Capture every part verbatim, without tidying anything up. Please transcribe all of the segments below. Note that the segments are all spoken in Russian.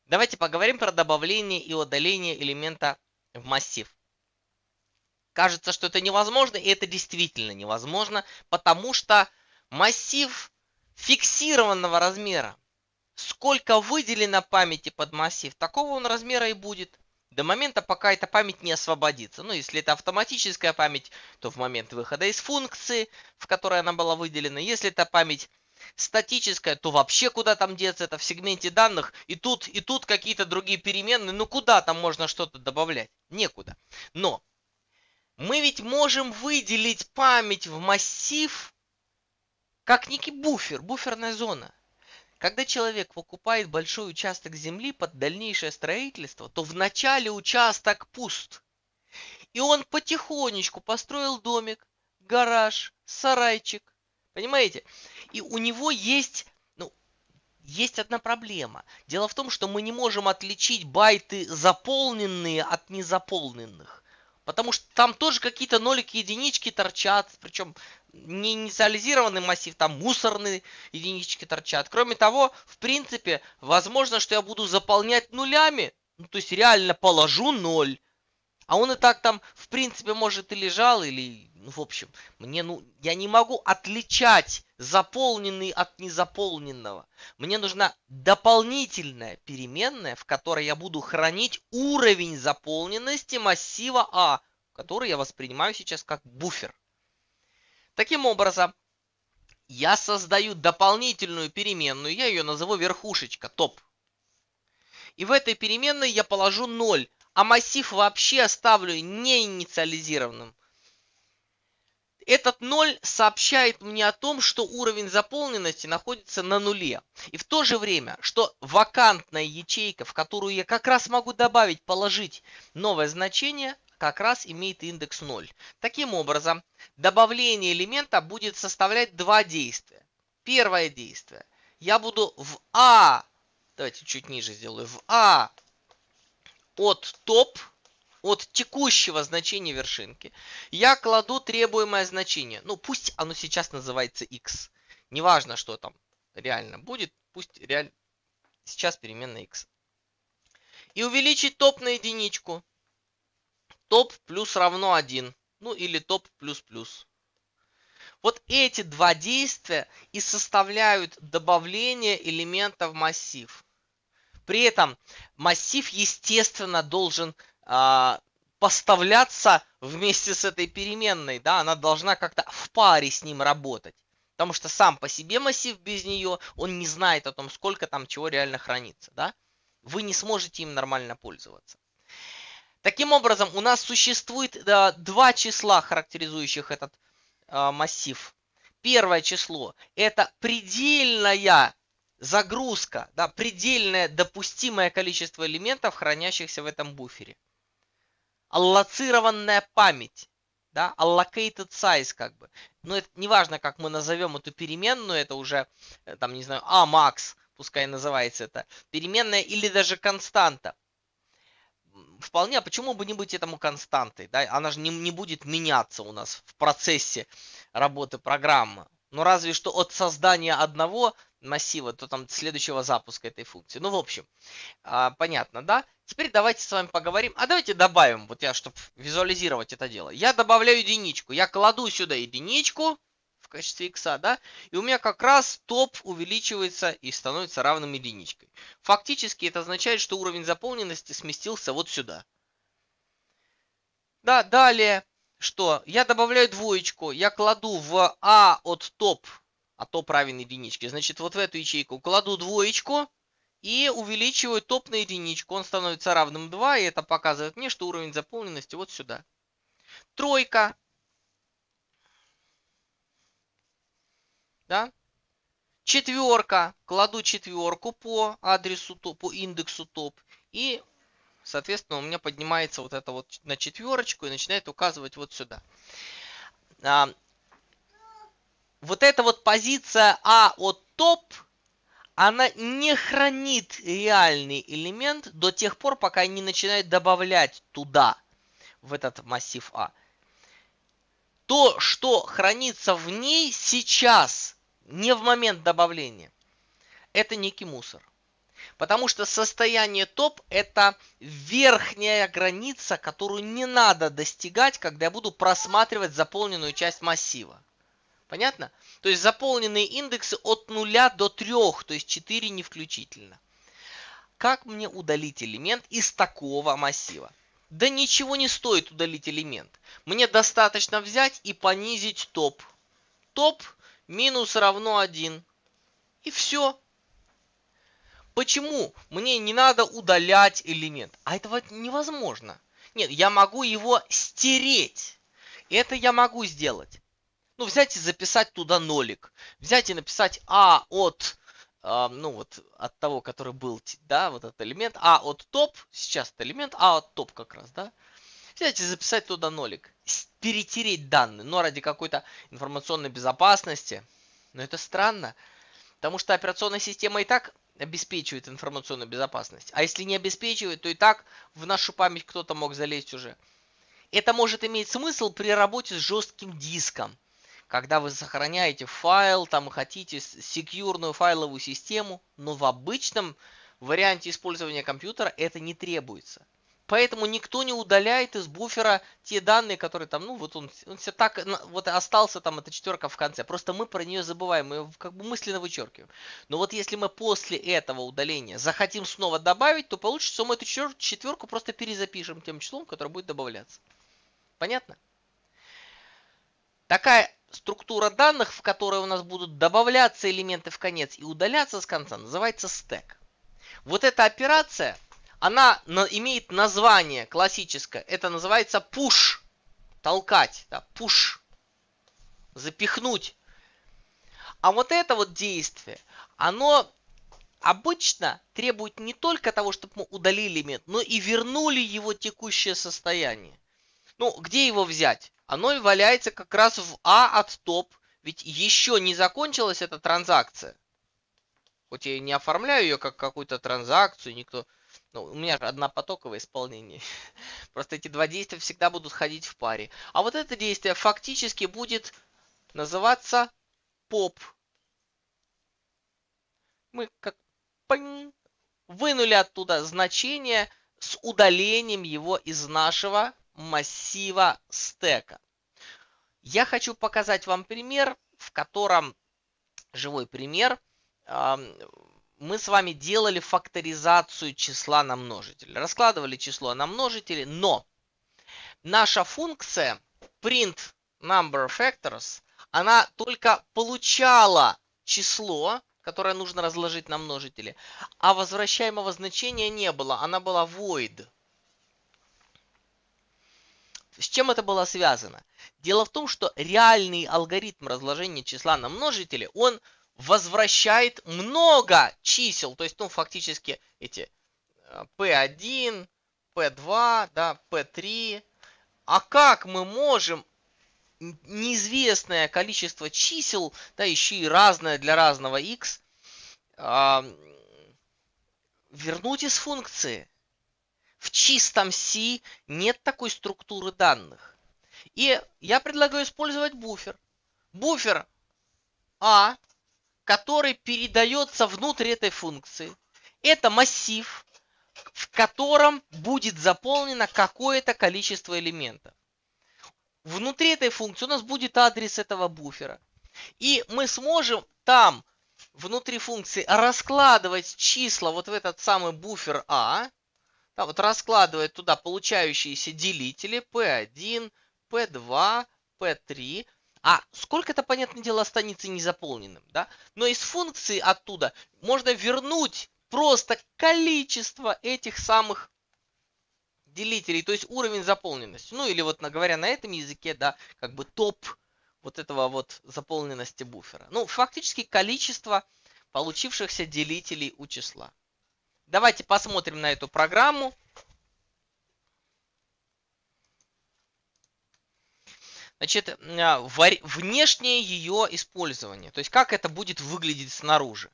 Давайте поговорим про добавление и удаление элемента в массив. Кажется, что это невозможно, и это действительно невозможно, потому что массив фиксированного размера. Сколько выделено памяти под массив, такого он размера и будет. До момента, пока эта память не освободится. Ну, если это автоматическая память, то в момент выхода из функции, в которой она была выделена. Если это память статическая, то вообще куда там деться, это в сегменте данных. И тут, и тут какие-то другие переменные. Ну, куда там можно что-то добавлять? Некуда. Но мы ведь можем выделить память в массив как некий буфер, буферная зона. Когда человек покупает большой участок земли под дальнейшее строительство, то вначале участок пуст. И он потихонечку построил домик, гараж, сарайчик. Понимаете? И у него есть, ну, есть одна проблема. Дело в том, что мы не можем отличить байты заполненные от незаполненных. Потому что там тоже какие-то нолики, единички торчат. Причем не инициализированный массив, там мусорные единички торчат. Кроме того, в принципе, возможно, что я буду заполнять нулями. Ну, то есть реально положу ноль. А он и так там, в принципе, может и лежал, или, ну, в общем, мне, ну, я не могу отличать заполненный от незаполненного. Мне нужна дополнительная переменная, в которой я буду хранить уровень заполненности массива А, который я воспринимаю сейчас как буфер. Таким образом, я создаю дополнительную переменную, я ее назову верхушечка, топ. И в этой переменной я положу ноль, а массив вообще оставлю не инициализированным. Этот ноль сообщает мне о том, что уровень заполненности находится на нуле. И в то же время, что вакантная ячейка, в которую я как раз могу добавить, положить новое значение, как раз имеет индекс ноль. Таким образом, добавление элемента будет составлять два действия. Первое действие. Я буду в А, давайте чуть ниже сделаю, в А от топ, от текущего значения вершинки, я кладу требуемое значение. Ну, пусть оно сейчас называется x. Неважно, что там реально будет, пусть реально сейчас переменная x. И увеличить топ на единичку. Топ плюс равно один. Ну, или топ плюс плюс. Вот эти два действия и составляют добавление элемента в массив. При этом массив, естественно, должен а, поставляться вместе с этой переменной. Да? Она должна как-то в паре с ним работать. Потому что сам по себе массив без нее, он не знает о том, сколько там чего реально хранится. Да? Вы не сможете им нормально пользоваться. Таким образом, у нас существует да, два числа, характеризующих этот а, массив. Первое число – это предельная загрузка, да, предельное допустимое количество элементов, хранящихся в этом буфере. Аллоцированная память, да, allocated size как бы. Но это не важно, как мы назовем эту переменную, это уже, там, не знаю, а макс, пускай называется это, переменная или даже константа. Вполне, а почему бы не быть этому константой? Да? Она же не, не будет меняться у нас в процессе работы программы. Ну, разве что от создания одного массива до там следующего запуска этой функции. Ну, в общем, а, понятно, да? Теперь давайте с вами поговорим. А давайте добавим, вот я, чтобы визуализировать это дело. Я добавляю единичку. Я кладу сюда единичку в качестве икса, да? И у меня как раз топ увеличивается и становится равным единичкой. Фактически это означает, что уровень заполненности сместился вот сюда. Да, далее, что? Я добавляю двоечку. Я кладу в А от топ, а топ равен единичке. Значит, вот в эту ячейку кладу двоечку и увеличиваю топ на единичку. Он становится равным два, и это показывает мне, что уровень заполненности вот сюда. Тройка. Да? Четверка. Кладу четверку по адресу топ, по индексу топ. И, соответственно, у меня поднимается вот это вот на четверочку и начинает указывать вот сюда. А, вот эта вот позиция А от топ, она не хранит реальный элемент до тех пор, пока не начинает добавлять туда, в этот массив А. То, что хранится в ней сейчас, не в момент добавления, это некий мусор. Потому что состояние топ это верхняя граница, которую не надо достигать, когда я буду просматривать заполненную часть массива. Понятно? То есть заполненные индексы от нуля до трёх, то есть четыре не включительно. Как мне удалить элемент из такого массива? Да ничего не стоит удалить элемент. Мне достаточно взять и понизить топ. Топ минус равно один. И все. Почему мне не надо удалять элемент? А этого невозможно. Нет, я могу его стереть. Это я могу сделать. Ну, взять и записать туда нолик. Взять и написать А от, э, ну вот, от того, который был, да, вот этот элемент. А от топ, сейчас это элемент, А от топ как раз, да. Взять и записать туда нолик. Перетереть данные, но ради какой-то информационной безопасности. Но это странно, потому что операционная система и так обеспечивает информационную безопасность. А если не обеспечивает, то и так в нашу память кто-то мог залезть уже. Это может иметь смысл при работе с жестким диском. Когда вы сохраняете файл, там хотите секьюрную файловую систему, но в обычном варианте использования компьютера это не требуется. Поэтому никто не удаляет из буфера те данные, которые там, ну вот он, он все так, вот остался там эта четверка в конце. Просто мы про нее забываем, мы ее как бы мысленно вычеркиваем. Но вот если мы после этого удаления захотим снова добавить, то получится, что мы эту четверку просто перезапишем тем числом, которое будет добавляться. Понятно? Такая структура данных, в которой у нас будут добавляться элементы в конец и удаляться с конца, называется стэк. Вот эта операция, она имеет название классическое. Это называется push. Толкать. Да, push. Запихнуть. А вот это вот действие, оно обычно требует не только того, чтобы мы удалили элемент, но и вернули его текущее состояние. Ну, где его взять? Оно валяется как раз в А от топ. Ведь еще не закончилась эта транзакция. Хоть я и не оформляю ее как какую-то транзакцию, никто... Ну, у меня же однопотоковое исполнение. Просто эти два действия всегда будут ходить в паре. А вот это действие фактически будет называться поп. Мы как вынули оттуда значение с удалением его из нашего массива стека. Я хочу показать вам пример, в котором, живой пример, мы с вами делали факторизацию числа на множители. Раскладывали число на множители, но наша функция print number factors, она только получала число, которое нужно разложить на множители, а возвращаемого значения не было, она была void. С чем это было связано? Дело в том, что реальный алгоритм разложения числа на множители, он возвращает много чисел, то есть, ну, фактически эти пи один, пи два, да, пи три. А как мы можем неизвестное количество чисел, да, еще и разное для разного x, вернуть из функции? В чистом C нет такой структуры данных. И я предлагаю использовать буфер. Буфер А, который передается внутрь этой функции. Это массив, в котором будет заполнено какое-то количество элементов. Внутри этой функции у нас будет адрес этого буфера. И мы сможем там, внутри функции, раскладывать числа вот в этот самый буфер А. Да, вот раскладывать туда получающиеся делители пи один, пи два, пи три. А сколько-то, понятное дело, останется незаполненным. Да? Но из функции оттуда можно вернуть просто количество этих самых делителей, то есть уровень заполненности. Ну или вот говоря на этом языке, да, как бы топ вот этого вот заполненности буфера. Ну, фактически количество получившихся делителей у числа. Давайте посмотрим на эту программу. Значит, внешнее ее использование. То есть, как это будет выглядеть снаружи.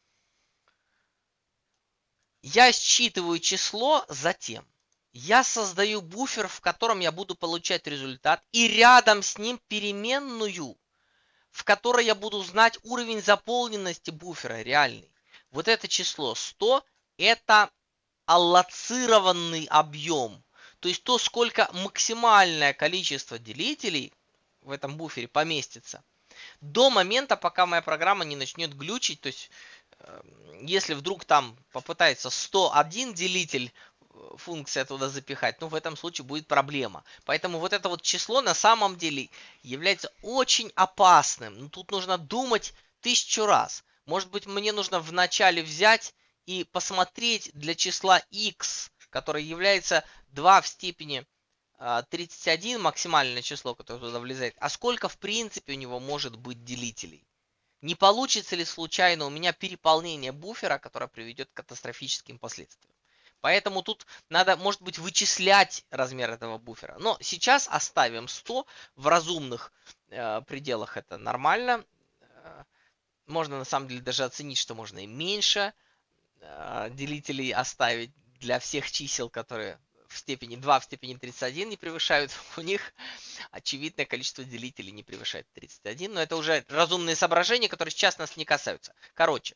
Я считываю число, затем я создаю буфер, в котором я буду получать результат, и рядом с ним переменную, в которой я буду знать уровень заполненности буфера реальный. Вот это число сто, это аллоцированный объем. То есть то, сколько максимальное количество делителей в этом буфере поместится до момента, пока моя программа не начнет глючить. То есть если вдруг там попытается сто один делитель функция туда запихать, ну в этом случае будет проблема. Поэтому вот это вот число на самом деле является очень опасным. Ну, тут нужно думать тысячу раз. Может быть, мне нужно вначале взять и посмотреть для числа x, которое является два в степени тридцать один, максимальное число, которое туда влезает, а сколько в принципе у него может быть делителей. Не получится ли случайно у меня переполнение буфера, которое приведет к катастрофическим последствиям. Поэтому тут надо, может быть, вычислять размер этого буфера. Но сейчас оставим сто в разумных э, пределах, это нормально. Можно на самом деле даже оценить, что можно и меньше э, делителей оставить для всех чисел, которые в степени два в степени тридцать один не превышают. У них очевидное количество делителей не превышает тридцать один. Но это уже разумные соображения, которые сейчас нас не касаются. Короче,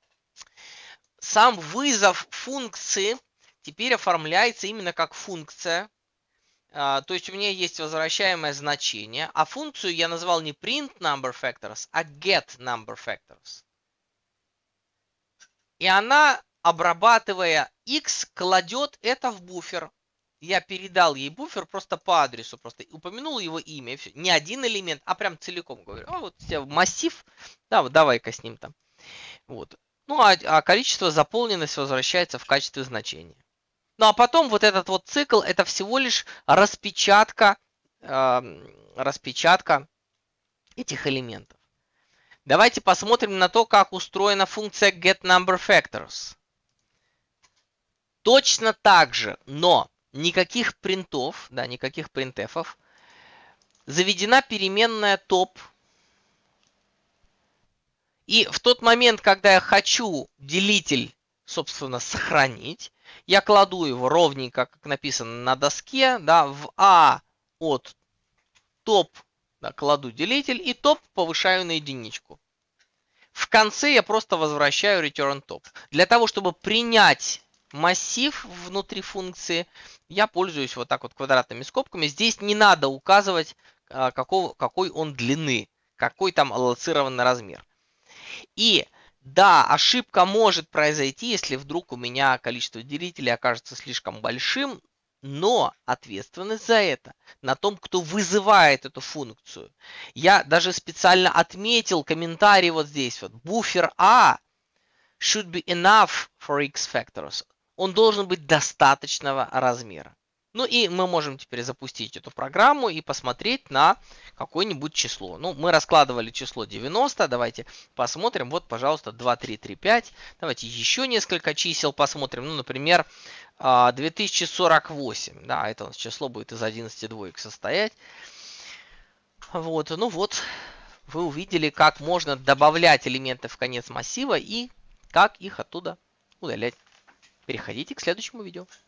сам вызов функции теперь оформляется именно как функция. То есть у меня есть возвращаемое значение, а функцию я назвал не print number factors, а get number factors. И она, обрабатывая x, кладет это в буфер. Я передал ей буфер просто по адресу, просто упомянул его имя, и все. Не один элемент, а прям целиком говорю. А вот у тебя массив, да, вот давай-ка с ним там. Вот. Ну, а, а количество заполненность возвращается в качестве значения. Ну, а потом вот этот вот цикл, это всего лишь распечатка, э, распечатка этих элементов. Давайте посмотрим на то, как устроена функция getNumberFactors. Точно так же, но никаких принтов, да, никаких принтефов. Заведена переменная top. И в тот момент, когда я хочу делитель, собственно, сохранить, я кладу его ровненько, как написано на доске, да, в А от топ, да, кладу делитель и топ повышаю на единичку. В конце я просто возвращаю return top. Для того, чтобы принять массив внутри функции, я пользуюсь вот так вот квадратными скобками. Здесь не надо указывать, какого, какой он длины, какой там аллоцированный размер. И да, ошибка может произойти, если вдруг у меня количество делителей окажется слишком большим, но ответственность за это на том, кто вызывает эту функцию. Я даже специально отметил комментарий вот здесь вот. Буфер A should be enough for x factors. Он должен быть достаточного размера. Ну и мы можем теперь запустить эту программу и посмотреть на какое-нибудь число. Ну, мы раскладывали число девяносто. Давайте посмотрим. Вот, пожалуйста, два, три, три, пять. Давайте еще несколько чисел посмотрим. Ну, например, две тысячи сорок восемь. Да, это у нас число будет из одиннадцати двоек состоять. Вот, ну вот, вы увидели, как можно добавлять элементы в конец массива и как их оттуда удалять. Переходите к следующему видео.